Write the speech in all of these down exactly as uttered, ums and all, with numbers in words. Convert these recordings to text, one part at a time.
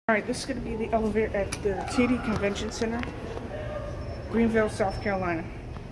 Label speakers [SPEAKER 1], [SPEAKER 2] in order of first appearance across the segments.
[SPEAKER 1] Alright, this is going to be the elevator at the T D Convention Center, Greenville, South Carolina.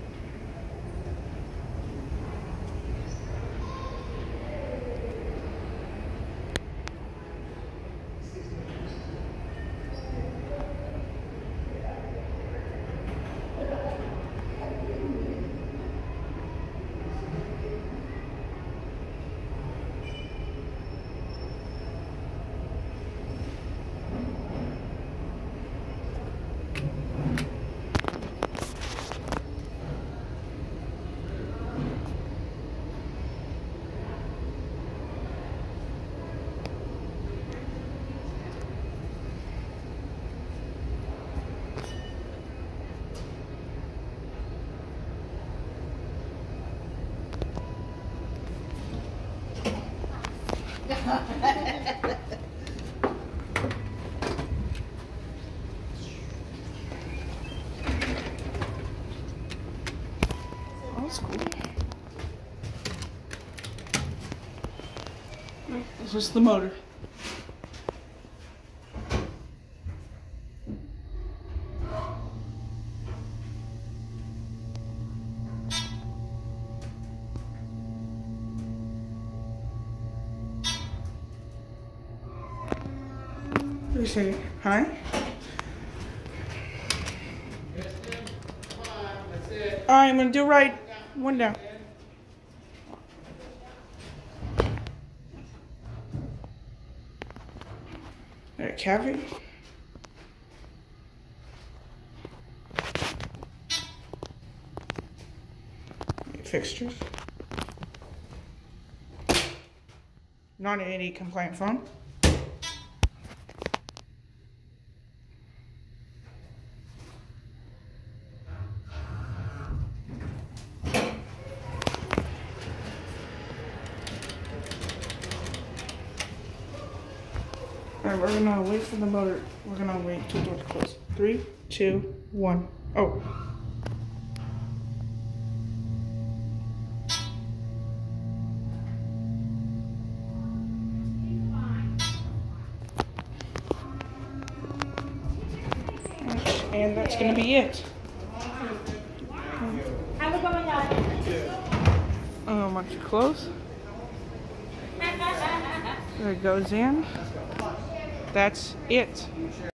[SPEAKER 1] Oh, that's cool. This is the motor. What do you say? Hi? Alright, I'm gonna do right. One down. There, cavity. Fixtures. Non A D compliant phone. Alright, we're gonna wait for the motor. We're gonna wait till the doors close. Three, two, one. Oh. And that's gonna be it.
[SPEAKER 2] Have a good one,
[SPEAKER 1] Oh, once you close. There it goes in. That's it.